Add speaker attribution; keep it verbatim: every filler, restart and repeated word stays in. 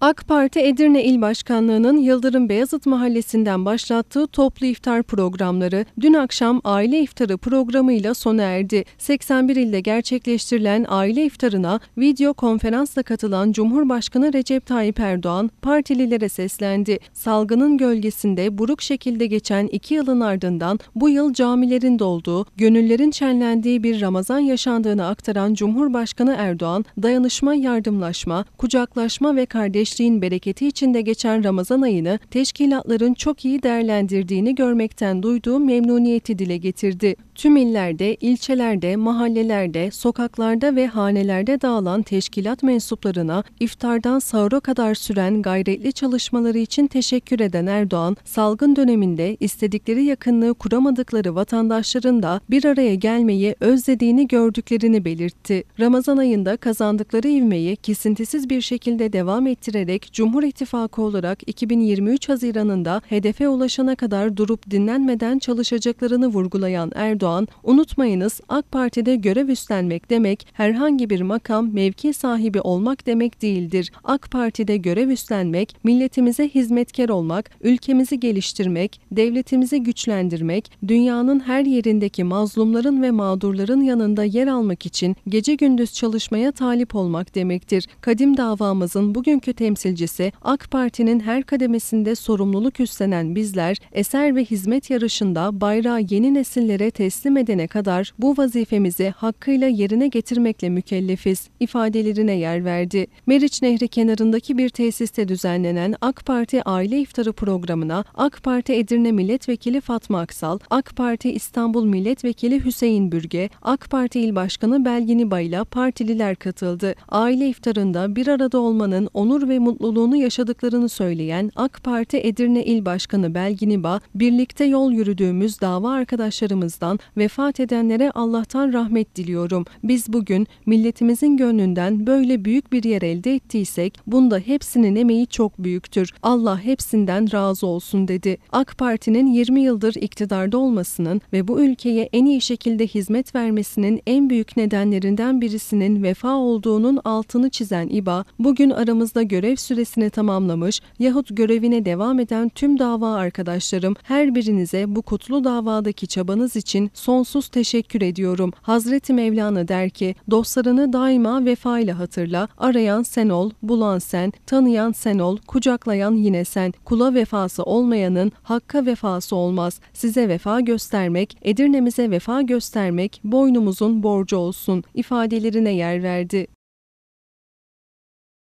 Speaker 1: AK Parti Edirne İl Başkanlığı'nın Yıldırım Beyazıt Mahallesi'nden başlattığı toplu iftar programları dün akşam aile iftarı programıyla sona erdi. seksen bir ilde gerçekleştirilen aile iftarına video konferansla katılan Cumhurbaşkanı Recep Tayyip Erdoğan partililere seslendi. Salgının gölgesinde buruk şekilde geçen iki yılın ardından bu yıl camilerin dolduğu, gönüllerin şenlendiği bir Ramazan yaşandığını aktaran Cumhurbaşkanı Erdoğan, dayanışma, yardımlaşma, kucaklaşma ve kardeşliğin bereketi içinde geçen Ramazan ayını teşkilatların çok iyi değerlendirdiğini görmekten duyduğu memnuniyeti dile getirdi. Tüm illerde, ilçelerde, mahallelerde, sokaklarda ve hanelerde dağılan teşkilat mensuplarına iftardan sahura kadar süren gayretli çalışmaları için teşekkür eden Erdoğan, salgın döneminde istedikleri yakınlığı kuramadıkları vatandaşların da bir araya gelmeyi özlediğini gördüklerini belirtti. Ramazan ayında kazandıkları ivmeyi kesintisiz bir şekilde devam ettirerek Cumhur İttifakı olarak iki bin yirmi üç Haziran'ında hedefe ulaşana kadar durup dinlenmeden çalışacaklarını vurgulayan Erdoğan, "Unutmayınız, AK Parti'de görev üstlenmek demek herhangi bir makam, mevki sahibi olmak demek değildir. AK Parti'de görev üstlenmek, milletimize hizmetkar olmak, ülkemizi geliştirmek, devletimizi güçlendirmek, dünyanın her yerindeki mazlumların ve mağdurların yanında yer almak için gece gündüz çalışmaya talip olmak demektir. Kadim davamızın bugünkü temsilcisi, AK Parti'nin her kademesinde sorumluluk üstlenen bizler, eser ve hizmet yarışında bayrağı yeni nesillere teslim edene kadar bu vazifemizi hakkıyla yerine getirmekle mükellefiz" ifadelerine yer verdi. Meriç Nehri kenarındaki bir tesiste düzenlenen AK Parti Aile İftarı programına AK Parti Edirne Milletvekili Fatma Aksal, AK Parti İstanbul Milletvekili Hüseyin Bürge, AK Parti İl Başkanı Belgin İba ile partililer katıldı. Aile iftarında bir arada olmanın onur ve mutluluğunu yaşadıklarını söyleyen AK Parti Edirne İl Başkanı Belgin İba, "Birlikte yol yürüdüğümüz dava arkadaşlarımızdan vefat edenlere Allah'tan rahmet diliyorum. Biz bugün milletimizin gönlünden böyle büyük bir yer elde ettiysek, bunda hepsinin emeği çok büyüktür. Allah hepsinden razı olsun" dedi. AK Parti'nin yirmi yıldır iktidarda olmasının ve bu ülkeye en iyi şekilde hizmet vermesinin en büyük nedenlerinden birisinin vefa olduğunun altını çizen İba, bugün aramızda görev süresini tamamlamış yahut görevine devam eden tüm dava arkadaşlarım, her birinize bu kutlu davadaki çabanız için sonsuz teşekkür ediyorum. Hazreti Mevlana der ki, dostlarını daima vefa ile hatırla, arayan sen ol, bulan sen, tanıyan sen ol, kucaklayan yine sen. Kula vefası olmayanın hakka vefası olmaz. Size vefa göstermek, Edirne'mize vefa göstermek boynumuzun borcu olsun ifadelerine yer verdi.